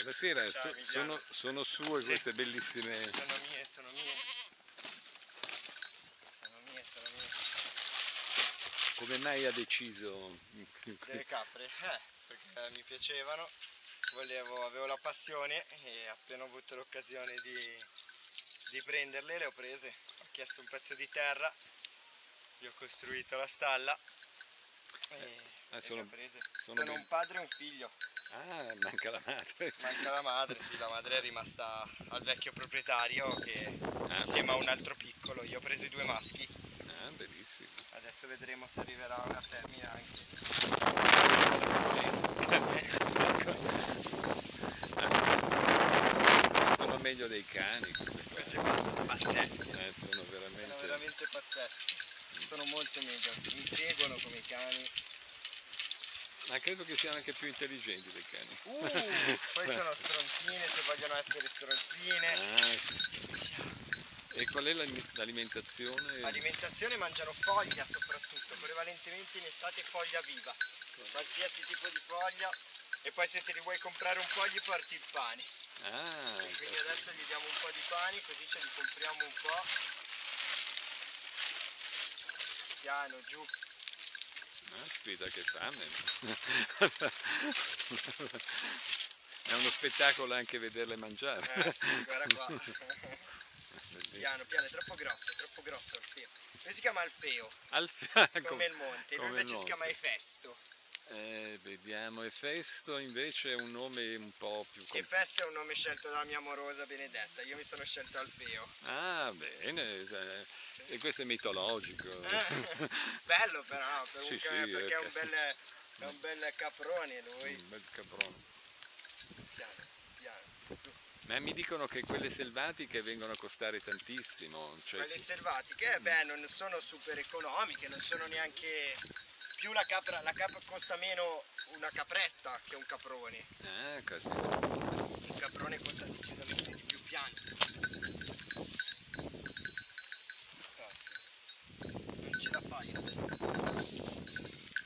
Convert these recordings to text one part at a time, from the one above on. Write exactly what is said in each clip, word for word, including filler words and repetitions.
Buonasera, Ciao, so- sono, sono sue Sì. queste bellissime... Sono mie, sono mie. Sono mie, sono mie. Come mai ha deciso... Delle capre? Eh, perché mi piacevano, volevo, avevo la passione e appena ho avuto l'occasione di, di prenderle le ho prese. Ho chiesto un pezzo di terra, gli ho costruito la stalla e, Ah, e sono- le ho prese. sono Sono ben- un padre e un figlio. Ah, manca la madre. Manca la madre, sì, la madre è rimasta al vecchio proprietario che Ah, insieme a un altro piccolo, io ho preso i due maschi, Ah, bellissimo. adesso vedremo se arriverà una femmina anche. Sono meglio dei cani queste qua. Queste qua sono pazzesche, Eh, sono sono veramente... veramente pazzesche, sono molto meglio, mi seguono come i cani. Ma credo che siano anche più intelligenti dei cani. Uh, poi sono stronzine se vogliono essere stronzine. Ah, e qual è l'ali- l'alimentazione? Alimentazione mangiano foglia soprattutto, prevalentemente in estate foglia viva, qualsiasi tipo di foglia, e poi se te li vuoi comprare un po' gli porti il pane. Ah, Quindi adesso gli diamo un po' di pane così ce li compriamo un po'. Piano, giù. aspetta che fame. È uno spettacolo anche vederle mangiare. Eh sì, guarda qua. Bellissimo. Piano, piano, è troppo grosso, è troppo grosso Alfeo. Lui si chiama Alfeo, Al come il monte, lui come il invece si chiama monte. Efesto. Eh, vediamo, Efesto invece è un nome un po' più complicato. Efesto è un nome scelto dalla mia amorosa Benedetta, io mi sono scelto Alfeo. Ah, bene, eh, e questo è mitologico. Eh, bello però, comunque, Sì, sì, perché è un, ok. bel, è un bel caprone lui. Un bel caprone. Piano, piano, su. Ma mi dicono che quelle selvatiche vengono a costare tantissimo. Cioè, Quelle sì. selvatiche, eh, beh, non sono super economiche, non sono neanche... Più la capra, la capra costa meno una capretta che un caprone. Ah, così. Un caprone costa decisamente di più piano. Non ce la fai adesso.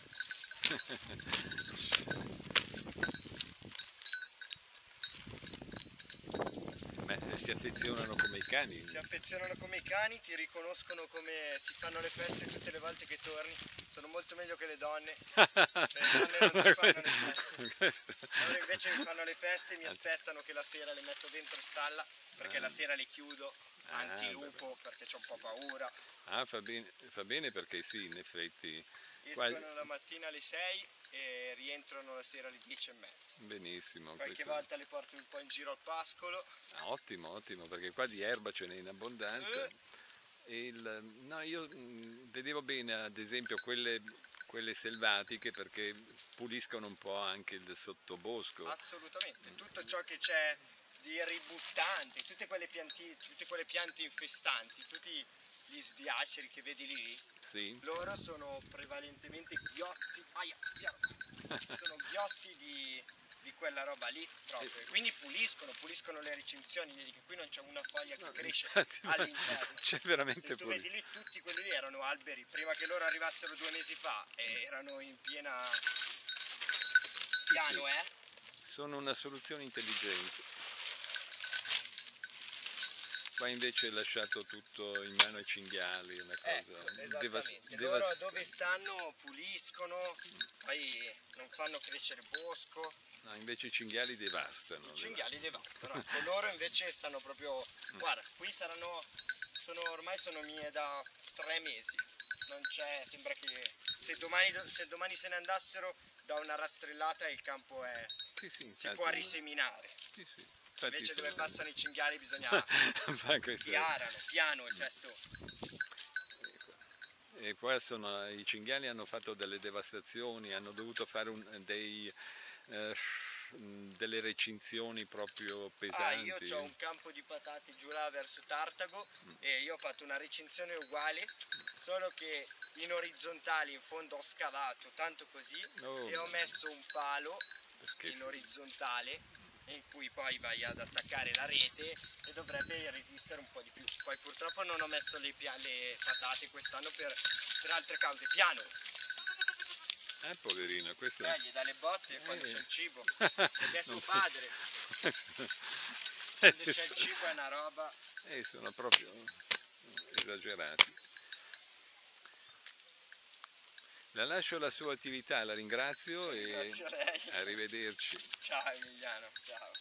Beh, si affezionano come i cani. Si affezionano come i cani, ti riconoscono come ti fanno le feste tutte le volte che torni. Sono molto meglio che le donne. Le donne non ti fanno le feste. Questo- Loro invece mi fanno le feste e mi aspettano che la sera le metto dentro stalla, perché la sera le chiudo Ah, antilupo, vabbè. perché ho un po' paura. Ah, fa bene, fa bene perché sì, in effetti. Escono Qua- la mattina alle sei e rientrano la sera alle dieci e mezza. Benissimo. Qualche questo- volta le porto un po' in giro al pascolo. Ah, ottimo, ottimo, perché qua di erba ce n'è in abbondanza. Eh. E il- no, io mh, vedevo bene ad esempio quelle, quelle selvatiche perché puliscono un po' anche il sottobosco. Assolutamente, tutto ciò che c'è di ributtante, tutte quelle, pianti, tutte quelle piante infestanti, tutti gli sbiaceri che vedi lì, Sì. loro sono prevalentemente ghiotti, aia, piano, sono ghiotti di, di quella roba lì proprio, e quindi puliscono, puliscono le recinzioni, vedi che qui non c'è una foglia che No, cresce infatti, ma all'interno. c'è veramente Se tu pulito. vedi lì, tutti quelli lì erano alberi, prima che loro arrivassero due mesi fa, e erano in piena piano, sì. eh? Sono una soluzione intelligente. Qua invece è lasciato tutto in mano ai cinghiali, una cosa Ecco, esattamente. devas- Loro devastante. dove stanno puliscono, poi non fanno crescere bosco, No, invece i cinghiali devastano. i cinghiali devastano. Ecco, loro invece stanno proprio, guarda, qui saranno, sono, ormai sono mie da tre mesi, non c'è, sembra che se domani, se domani se ne andassero da una rastrellata il campo è, Sì, sì, si infatti- può riseminare. sì, sì. Infatti Invece dove sono- passano i cinghiali bisogna fa questo- piarano, piano e festo. E qua sono, i cinghiali hanno fatto delle devastazioni, hanno dovuto fare un- dei, eh, delle recinzioni proprio Ah, pesanti. io ho un campo di patate giù là verso Tartago e io ho fatto una recinzione uguale, solo che in orizzontale in fondo ho scavato tanto così Oh. e ho messo un palo Perché in sì. orizzontale in cui poi vai ad attaccare la rete e dovrebbe resistere un po' di più. Poi purtroppo non ho messo le, pia- le patate quest'anno per, per altre cause. Piano! Eh, poverino, questo è... Eh, gli dà le botte quando Eh. c'è il cibo, ed è suo padre. Quando c'è il cibo è una roba... Eh, sono proprio esagerati. La lascio alla sua attività, la ringrazio e Grazie a lei. arrivederci. Ciao Emiliano, ciao.